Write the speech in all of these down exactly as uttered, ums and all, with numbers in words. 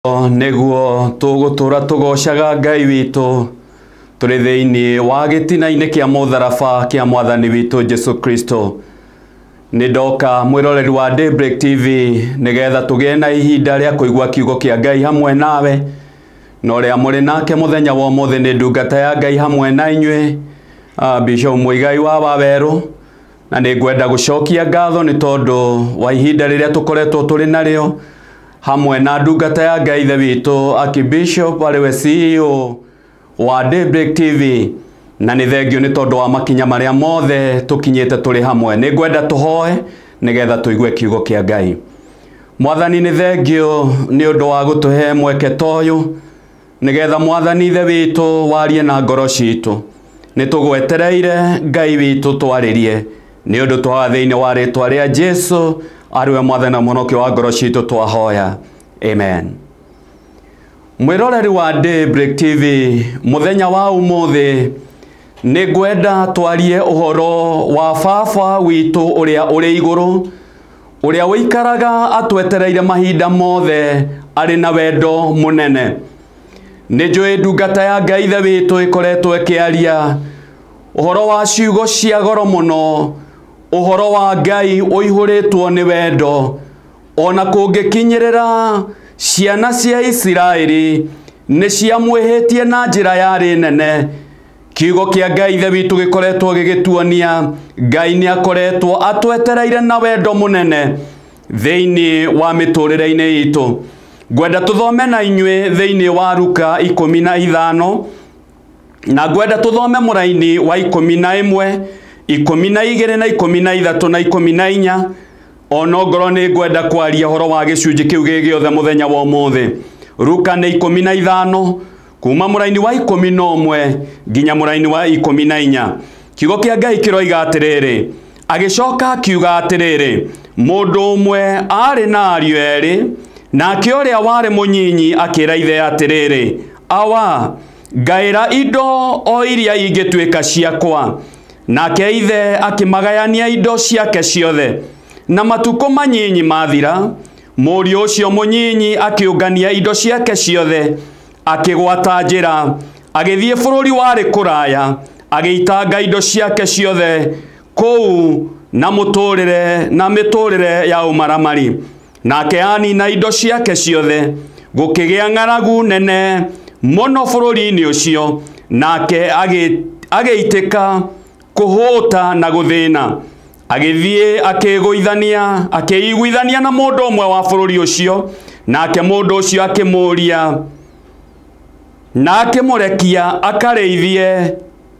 Neguo tugutura tugocaga Ngai witu turi thiini wa gitina-ini kia mutharaba kia mwathani witu Jesu Kristo. Ni ndoka mwiroreri wa Daybreak T V nigetha tugie na ihinda ria kuigua kiugo kia Ngai hamwe nawe no ria muri nake muthenya wa umuthi ni ndungata ya Ngai hamwe na inywe uh, Bishop Muigai wa Waweru, na ni ngwenda gucokia ngatho ni tondu wa ihinda riria tukoretwo turi nario hamwe na ndungata ya Ngai ithe witu Akibishop ariwe C E O wa Daybreak T V, na ni thengio ni tondu wa makinya maria mothe tukinyite turi hamwe. Ni ngwenda tuhoe nigetha tuigue kiugo kia Ngai. Mwathani ni thengio ni undu wa gutuhe mweke toyu nigetha mwathani ithe witu warie na ngoro citu. Ni tugwetereire Ngai witu twaririe ni undu twa thiini wa ritwa ria Jesu ariwe mwathani na munoki wa ngoro citu twahoya, amen. Mwiroreri wa Daybreak T V muthenya wa umuthi ni ngwenda twarie uhoro wa baba witu uria uri iguru, uria wikaraga atwetereire mahinda mothe ari na wendo munene. Ni njui ndungata ya Ngai ithe witu ikoretwo ikiaria uhoro wa ciugo cia goro muno, uhoro wa Ngai uihuritwo ni wendo, ona kungikinyirira ciana cia Israeli ni ciamwihitie na njira yari nene. Kiugo kia Ngai ithe witu gikoretwo gigituonia Ngai ni akoretwo atwetereire na wendo munene thiini wa miturire-ini itu. Ngwenda tuthome na inywe thiini wa Luka ikumi na ithano, na ngwenda tuthome muraini wa ikumi na imwe, ikumi na igiri na ikumi na ithatu na ikumi na inya. Ona ngoro ni ngwenda kwaria horo wa gicunji kiu gigiothe muthenya wa umuthi. Luka ni ikumi na ithano kuma muraini wa ikumi na umwe nginya muraini wa ikumi na inya. Kiugo kia Ngai kiroiga atiriri, agicoka akiuga atiriri, mundu umwe ari na ariu eri, nake uria wari munyinyi akira ithe atiriri, awa ngaira indo o iria ingituika ciakwa. Nake ithe akimagayania indo ciake ciothe. Na matuko manyinyi mathira, mũriũ ũcio mũnyinyi akiungania indo ciake ciothe, akigwata njĩra, agĩthiĩ bũrũri warĩ kũraya, agĩitanga indo ciake ciothe kũu na mũtũrĩre na mĩtũrĩre ya ũmaramari. Nake anina indo ciake ciothe, gũkĩgĩa ng'aragu nene mũno bũrũri-inĩ ũcio, nake agĩitĩka kũhũta na gũthĩna. Agithie akigwithania akiiguithania na mundu umwe wa bururi ucio, nake mundu ucio akimuria na akimurekia akareithie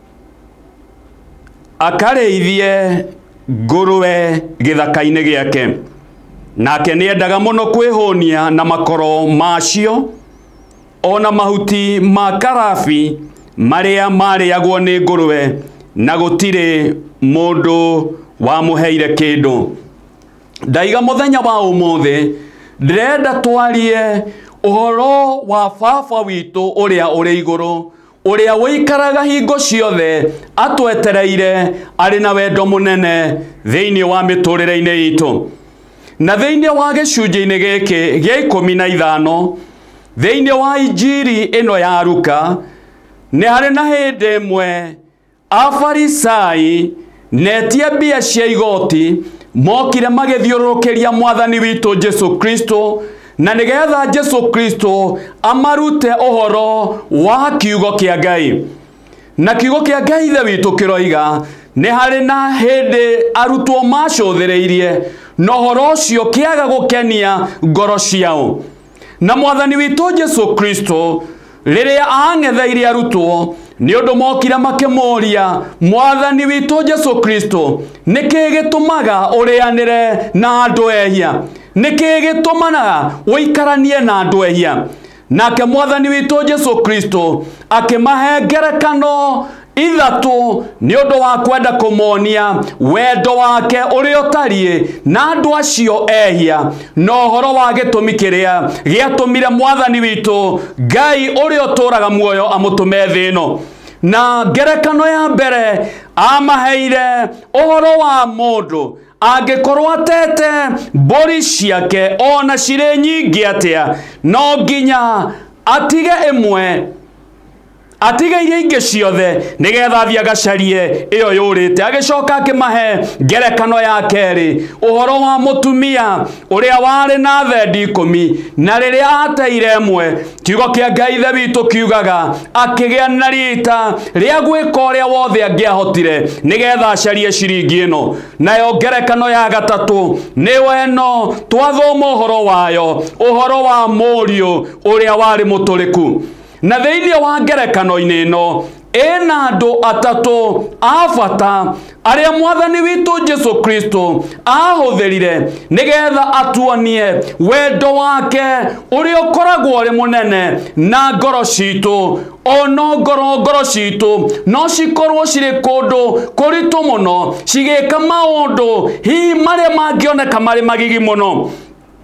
akareithie ngurwe githaka-ini giake. Nake ni endaga muno kwihunia na makoro macio ona mahuti ma karabi maria mariagwo ni ngurwe, na gutire mundu wa muheire kindu. Ndaiga muthenya wa umuthi ndirenda twarie uhoro wa baba witu uria uri iguru, uria wikaraga hingo ciothe atwetereire ari na wendo munene thiini wa miturire-ini itu. Na thiini wa gicunji-ini giki gia ikumi na ithano thiini wa injiri ino ya Luka ni hari na hindi imwe Afarisai netie mbia cia igoti mokire magithiururukiria mwathani witu Jesu Kristo, na nigetha Jesu Kristo amarute uhoro wa kiugo kia Ngai. Na kiugo kia Ngai ithe witu kiroiga ni hari na hindi arutwo macuthiriirie na uhoro ucio kiaga gukenia ngoro ciao. Na mwathani witu Jesu Kristo riria ang'etheire arutwo ni undu mokire makimuria, mwathani witu Jesu Kristo niki gitumaga urianire na andu ehia, niki gitumana uikaranie na andu ehia. Nake mwathani witu Jesu Kristo akimahe ngerekano ithatu ni undu wa kwenda kumonia wendo wake uri utarie na andu acio ehia, no horo wa gitumi kiria giatumire mwathani witu Ngai uri uturaga muoyo amutume thino. na ngerekano ya mbere amaheire ohoro wa mundu angekorwo atete mburi ciake ona cire nyingi atia no nginya atige imwe atige iria ingi ciothe nigetha athie agacarie iyo yurite agicoka akimahe ngerekano ya keri uhoro wa mutumia uria wari na thendi ikumi na riria ateire imwe kiugo kia Ngai ithe witu kiugaga akigia na rita ria gwika uria wothe angiahotire nigetha acarie ciringi ino. Nayo ngerekano ya gatatu ni weno twathoma uhoro wayo uhoro wa muriu uria wari muturiku. Na theinie wa ngerekano-ini ino ena andu atatu afata aria mwathani witu Jesu Kristo ahutherire nigetha atuonie wendo wake uria ukoragwo uri munene na ngoro citu ono ngoro ngoro citu no cikorwo ciri kundu kuritu muno cigika maundu hi maria mangioneka mari magigi muno.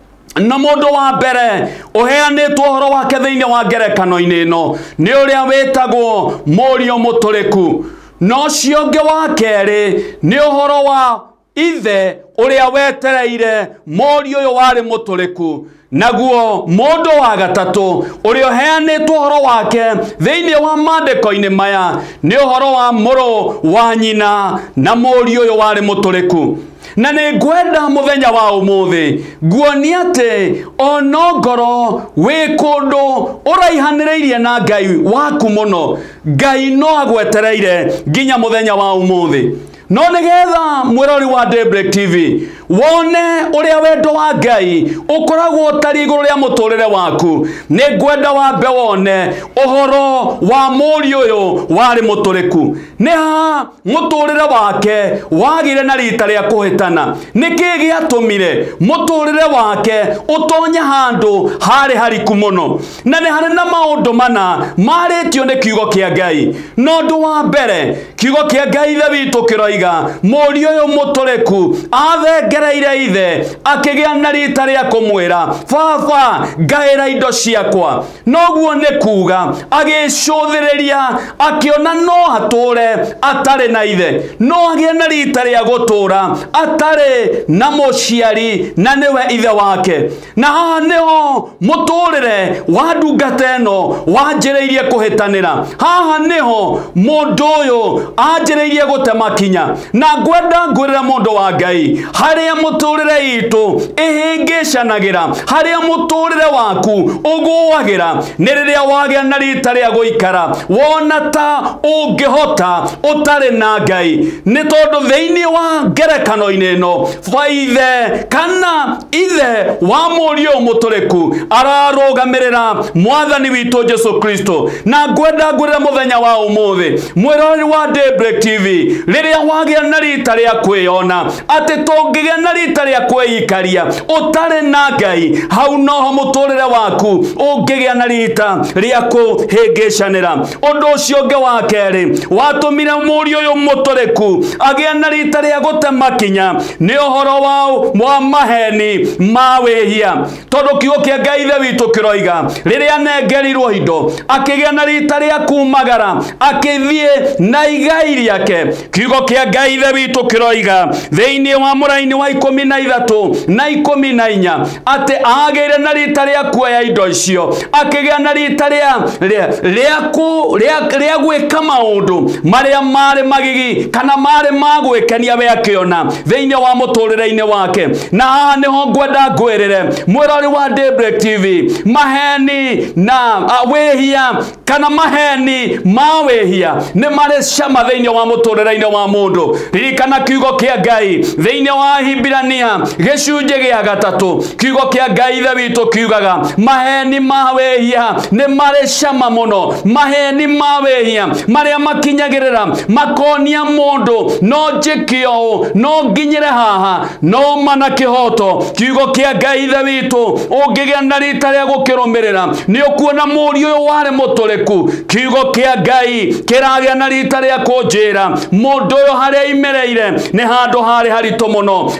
Na mundu wa mbere uheanitwo uhoro wake thiini wa ngerekano-ini ino ni uria witagwo muriu muturiku. No cionge wa keri ni uhoro wa ithe uria wetereire muriu uyu wari muturiku. Naguo mundu wa gatatu uria uheanitwo uhoro wake thiini wa mandiko-ini maya ni uhoro wa muru wa nyina na muriu uyu wari muturiku. Na ni ngwenda muthenya wa umuthi nguonia ati ono ngoro wi kundu uraihaniriirie na Ngai waku muno Ngai no agwetereire nginya muthenya wa umuthi. No nigetha mwirori wa Daybreak T V wone uria wendo wa Ngai ukoragwo utari iguru ria muturire waku ni ngwenda wambe wone uhoro wa muriu uyu wari muturiku. Ni ha muturire wake wagire na rita ria kuhitana niki giatumire muturire wake utonya handu hari hariku muno. Na ni hari na maundu mana maritio ni kiugo kia Ngai. No ndu wa mbere kiugo kia Ngai ithe witu kiroiga muriu uyu muturiku athengereire ithe akigia na rita ria kumwira baba ngaira indo ciakwa. Noguo ni kuga agicuthiriria akiona no hature atari na ithe no agie na rita ria gutura atari na muciari na niwe ithe wake. Na haha niho muturire wa ndungata ino wanjiriirie kuhitanira. Haha niho mundu uyu anjiriirie gutema kinya. Na ngwenda ngwirire mundu wa Ngai haria muturire itu ihingicanagira haria muturire waku uguagira ni riria wagia na rita ria guikara wona ta ungihota utari na Ngai. Ni tondu thiini wa ngerekano-ini ino faithe kana ithe wa muriu muturiku ararugamirira mwathani witu Jesu Kristo. Na ngwenda ngwirire muthenya wa umuthi mwirori wa Daybreak T V riria wagia na rita ria kwiyona ati tungigia na rita ria kwiyikaria utari na Ngai hau noho muturire waku ungigia na rita ria kuhingicanira. Undu ucio ungi wa keri watumire muriu uyu muturiku agia na rita ria gutema kinya ni uhoro wao wa maheni ma wihia. Tondu kiugo kia Ngai ithe witu kiroiga riria nengerirwo indo akigia na rita ria kumagara akithie na igai riake. Kiugo kia Ngai ithe witu kiroiga thiini wa muraini wa ikumi na ithatu na ikumi na inya ati agire na rita ria kuoya indo icio akigia na rita ria ria ku ria gwika maundu maria mari magigi kana mari magwikenia we akiona thiini wa muturire-ini wake. Na haha niho ngwenda ngwirire mwirori wa Daybreak T V maheni na wihia kana maheni ma wihia ni mari cama thiini wa muturire-ini wa mundu. Ririkana kiugo kia Ngai thiini wa Hibirania gicunji gia gatatu kiugo kia Ngai ithe witu kiugaga maheni ma wihia ni mari cama muno. Maheni ma wihia maria makinyagirira makonia mundu no njikio no nginyire haha no mana kihoto. Kiugo kia Ngai ithe witu ungigia na rita ria gukirumirira ni ukuona muriu uyu wari muturiku. Kiugo kia Ngai kiragia na rita ria kunjira mundu uyu haria imereire ni handu hari haritu muno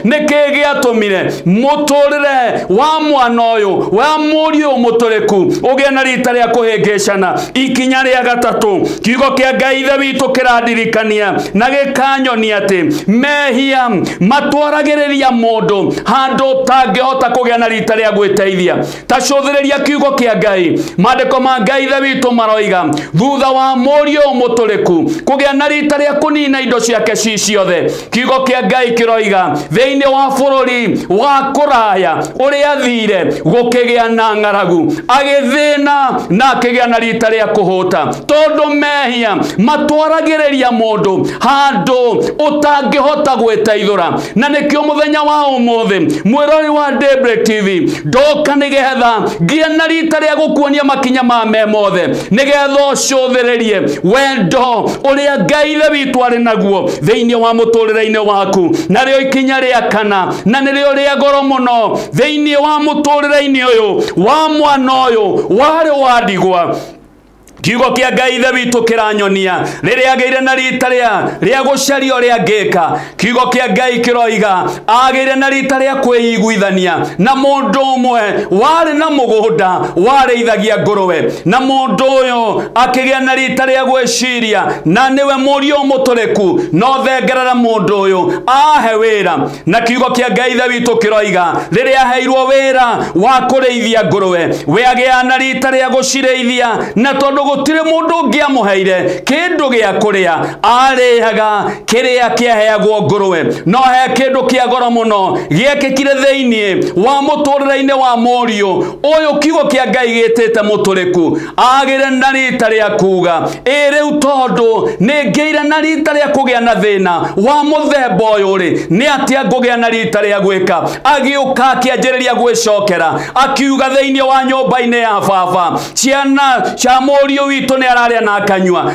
niki giatumire muturire wa mwana uyu wa murio mutureku ugia na rita ria kuhingicana ikinya ria gatatu kiugo kia Ngai ithe witu kirandirikania na gikanyonia ati mehia matwaragiriria mundu handu tangihota kugia na rita ria gwiteithia tacuthiriria kiugo kia Ngai mandiko ma Ngai ithe witu maroiga thutha wa murio mutureku kugia na rita ria kunina indo ciake ciothe kiugo kia Ngai kiroiga thiini wa bururi wa kuraya uria thire gukigia na ngaragu agithina na akigia na rita ria kuhuta tondu mehia matwaragiriria mundu handu utangihota gwiteithura na nikio muthenya wa umuthi mwirori wa Daybreak T V ndoka nigetha ngie na rita ria gukuonia makinya ma me mothe nigetha ucuthiririe wendo uria Ngai ithe witu ari naguo thiini wa muturire-ini waku na rio ikinya ria kana na nirio ria goro muno thiini wa muturire-ini uyu wa mwana uyu wari wa ndigwa kiugo kia Ngai ithe witu kiranyonia riria ageire na rita ria ria gucario ria ngika kiugo kia Ngai kiroiga ageire na rita ria kwiyiguithania na mundu umwe wari na mugunda wari ithagia nguruwe na mundu uyu akigia na rita ria gwiciria na niwe murio mutureku no thengerera mundu uyu ahe wira na kiugo kia Ngai ithe witu kiroiga riria aheirwo wira wa kurithia nguruwe we agia na rita ria gucirithia na tondu gutire mundu ngiamuheire kindu gia kuria arihaga kiria kiaheagwo nguruwe no he kindu kia goro muno giekekire thiini wa muturire-ini wa murio uyu kiugo kia Ngai gitite mutureku agire na rita ria kuga iriu tondu ningiire na rita ria kugia na thina wa muthemba uyu ri ni atia ngugia na rita ria gwika agiuka akianjiriria gwicokera akiuga thiini wa nyumba-ini ya baba ciana cia murio witu ni araria na akanywa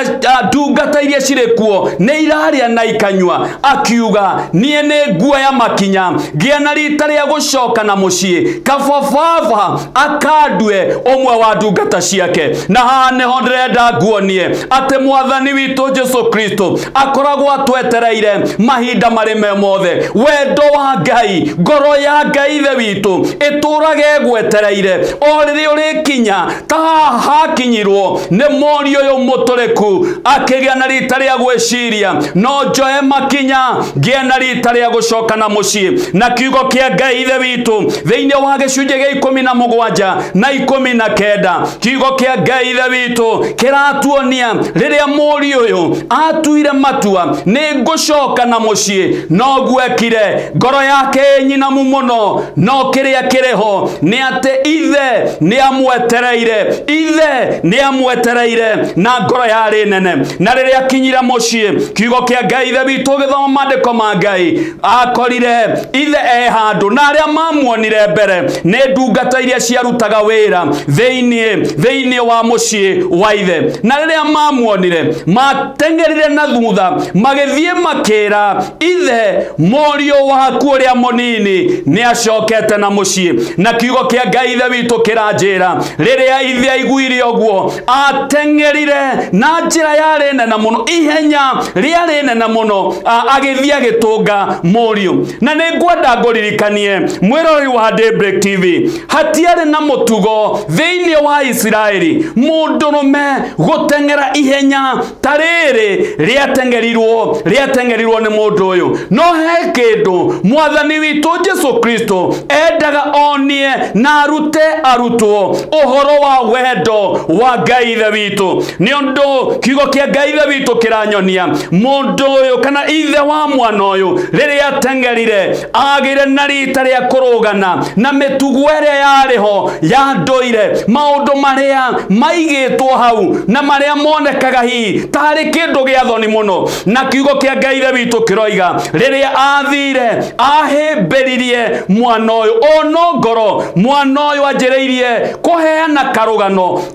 ndungata iria ciri kuo ni iraria na ikanywa akiuga nie ni nguoya makinya ngia na rita ria gucoka na mucii kabababa akandue umwe wa ndungata ciake na haha niho ndirenda nguonie ati mwathani witu Jesu Kristo akoragwo atwetereire mahinda mari me mothe wendo wa Ngai ngoro ya Ngai ithe witu iturage gwetereire o riria urikinya ta hakinyirwo ne morio yo mutureku akigia na rita ria gwiciria no njoe makinya ngie na rita ria gucoka na mucii na kiugo kia Ngai ithe witu thiini wa gicunje gia ikumi na mugwanja na ikumi na kenda kiugo kia Ngai ithe witu kiratuonia riria murio uyu atuire matua ni ngucoka na mucii no gwekire ngoro yake nyina muno no kiria kiriho ni ate ithe ni amwetereire ithe ni amwetereire na ngoro yari nene na riria kinyira mucii kiugo kia Ngai ithe witu githoma mandiko ma Ngai akorire ithe e handu na aria mamuonire mbere ni ndungata iria ciarutaga wira thiini thiini wa mucii wa ithe na riria mamuonire matengerire na thutha magithie makira ithe murio waku uria munini ni acokete na mucii na kiugo kia Ngai ithe witu kiranjira riria ithe aiguire uguo atengerire na njira yari nene muno ihenya riari nene muno agithie agitunga murio na ni ngwenda nguririkanie mwirori wa Daybreak T V hatiari na mutugo thiini wa Israeli mundurume gutengera ihenya tariri riatengerirwo riatengerirwo ni mundu uyu no he kindu mwathani witu Jesu Kristo endaga onie na arute arutwo uhoro wa wendo wa Ngai ithe witu ni undu kiugo kia Ngai ithe witu kiranyonia mundu uyu kana ithe wa mwana uyu riria atengerire agire na rita ria kurugana na mitugo iria yariho ya ndoire maundu maria maigitwo hau na maria monekaga hi tari kindu gia thoni muno na kiugo kia Ngai ithe witu kiroiga riria athire ahimbiririe mwana uyu ono ngoro mwana uyu anjiriirie kuheana karugano karia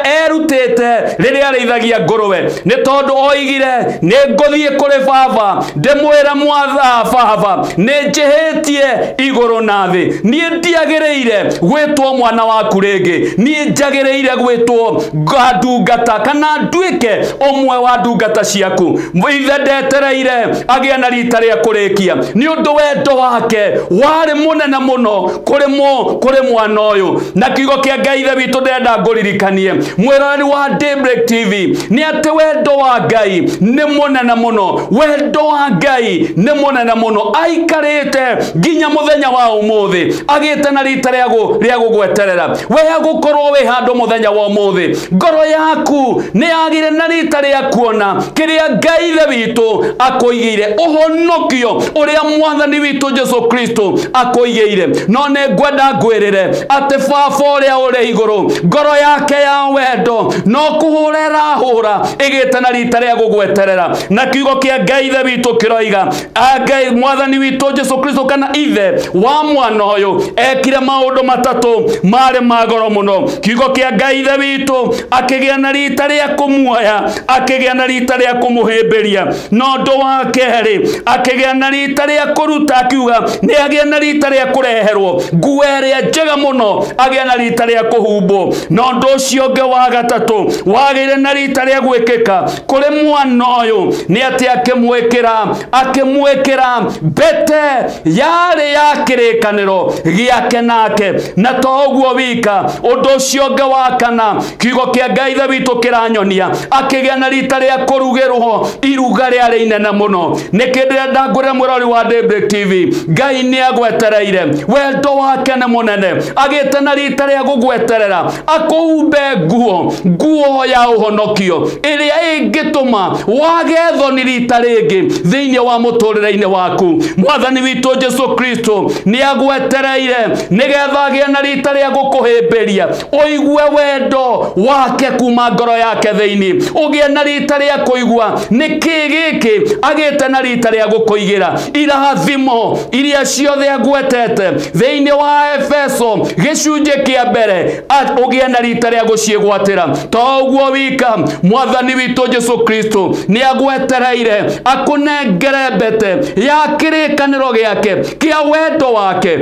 ũrĩa erutĩte rĩrĩa arĩithagia ngũrwe, nĩ tondũ oigire nĩ ngũthiĩ kũrĩ baba ndĩmwĩra mwatha baba nĩ njĩhĩtie igũrũ na thĩ, niĩ ndiagĩrĩire gwĩtwo mwana waku rĩngĩ, niĩ njagĩrĩire gwĩtwo ndungata kana nduĩke ũmwe wa ndungata ciaku. Ithe ndetereire agĩa na rita rĩa kũrĩkia nĩ ũndũ wendo wake warĩ mũnene mũno kũrĩ mo kũrĩ mwana ũyũ, na kiugo kĩa Ngai ithe witũ ndenda ngũririkanie mwĩroreri wa Daybreak T V nĩ atĩ wendo wa Ngai nĩ mũnene mũno, wendo wa Ngai nĩ mũnene mũno, aikarĩte nginya mũthenya wa ũmũthĩ agĩte na rita rĩa gũgweterera we agũkorwo wĩ handũ mũthenya wa ũmũthĩ, ngoro yaku nĩ yagĩre na rita rĩa kuona kĩrĩa Ngai ithe witũ akũigĩire, ũhonokio ũrĩa mwathani witũ Jesu Kristo akũigĩire. No nĩ ngwenda ngwĩrĩre atĩ baba ũrĩa ũrĩ igũrũ ngoro yake ya wendo no kũhũra hũra ĩgĩte na rita rĩa gũgweterera, na kiugo kĩa Ngai ithe witũ kĩroiga Ngai mwathani witũ Jesu Kristo kana ithe wa mwana ũyũ ekire maũndũ matatũ marĩ ma goro mũno. Kiugo kĩa Ngai ithe witũ akĩgĩa na rita rĩa kũmuoya, akĩgĩa na rita rĩa kũmũhĩmbĩria, no ũndũ wa kerĩ akĩgĩa na rita rĩa kũruta, akiuga nĩ agĩa na rita rĩa kũreherwo nguo ĩrĩa njega mũno, agĩa na rita rĩa kũhumbwo, no ũndũ ũcio ũngĩ wa gatatũ wagĩire na rita rĩa gwĩkĩka kũrĩ mwana ũyũ nĩ atĩ akĩmwĩkĩra akĩmwĩkĩra mbete yarĩ ya kĩrĩkanĩro gĩake nake, na to ũguo wika, ũndũ ũcio ũngĩ wa kana kiugo kĩa Ngai ithe witũ kĩranyonia akĩgĩa na rita rĩa kũrugĩrwo iruga rĩarĩ inene mũno. Nĩ kĩndĩ ndangũrĩra mwĩrori wa Daybreak T V, Ngai nĩ agwetereire, wendo wake nĩ mũnene, agĩte na rita rĩa gũgweterera akũhumbe nguo nguo ya ũhonokio ĩrĩa ĩngĩtũma wage thoni rita rĩngĩ thĩinĩ wa mũtũrĩre-inĩ waku. Mwathani witũ Jesu Kristo nĩ agwetereire nĩgetha agĩe na rita rĩa gũkũhĩmbĩria, ũigue wendo wake kuma ngoro yake thĩinĩ, ũgĩe na rita rĩa kũigua nĩkĩ gĩkĩ agĩte na rita rĩa gũkũigĩra irathimo iria ciothe agwetete thĩinĩ wa Efeso gĩcunjĩ kĩa mbere, ũgĩe na rita rĩa gũciĩgwatĩra. To ũguo wika, mwathani witũ Jesu Kristo nĩ agwetereire akũnengere mbete ya kĩrĩkanĩro gĩake kĩa wendo wake,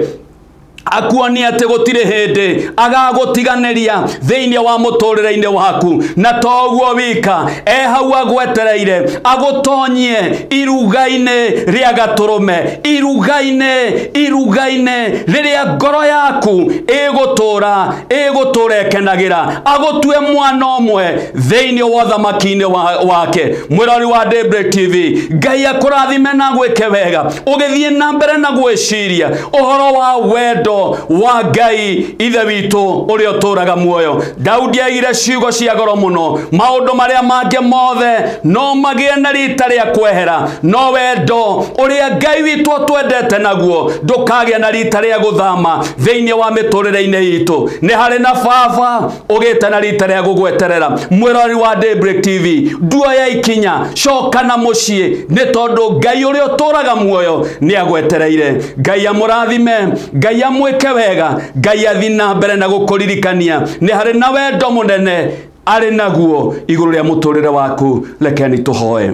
akuonia atĩ gũtirĩ hĩndĩ agagũtiganĩria thĩinĩ wa mũtũrĩre-inĩ waku, na to ũguo wika, e hau agwetereire agũtonyie iruga-inĩ rĩa gatũrũme, iruga-inĩ iruga-inĩ rĩrĩa ngoro yaku ĩgũtũra ĩgũtũra ĩkenagĩra, agũtue mwana ũmwe thĩinĩ wa ũthamaki-inĩ wake. Mwĩrori wa Daybreak T V, Ngai akũrathime na gwĩke wega, ũgĩthiĩ na mbere na gwĩciria ũhoro wa wendo wa Ngai ithe witũ ũrĩa ũtũraga muoyo. Daudi aigire ciugo cia goro mũno, maũndũ marĩa mangĩ mothe no magĩe na rita rĩa kwehera, no wendo ũrĩa Ngai witũ atwendete naguo ndũkagĩa na rita rĩa gũthama thĩinĩ wa mĩtũrĩre-inĩ itũ. Nĩ harĩ na baba ũgĩte na rita rĩa gũgweterera. Mwĩrori wa Daybreak T V, nduoya ikinya, coka na mũciĩ, nĩ tondũ Ngai ũrĩa ũtũraga muoyo nĩ agwetereire. Ngai amũrathime, Ngai amwĩke wega, Ngai athi na mbere na gũkũririkania nĩ harĩ na wendo mũnene arĩ naguo igũrũ rĩa mũtũrĩre waku. Rekeni tũhoe.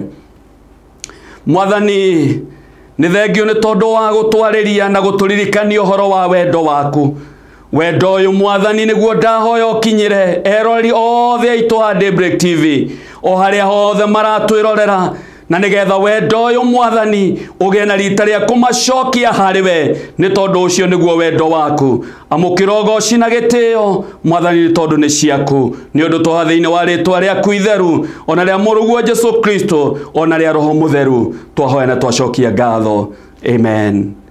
Mwathani, nĩ thengio nĩ tondũ wa gũtwarĩria na gũtũririkania ũhoro wa wendo waku. Wendo ũyũ Mwathani nĩguo ndahoya ũkinyĩre erori othe aitũ a Daybreak T V, o harĩa hothe maratwĩrorera, na nĩgetha wendo ũyũ Mwathani ũgĩe na rita rĩa kũmacokia harĩ we, nĩ tondũ ũcio nĩguo wendo waku. Amũkĩra ũgooci na gĩtĩo Mwathani, nĩ tondũ nĩ ciaku, nĩ ũndũ tũha thĩinĩ wa rĩtwa rĩaku itheru, ona rĩa mũrũguo Jesu Kristo, ona rĩa Roho Mũtheru, twahoya na twacokia ngatho. Amen.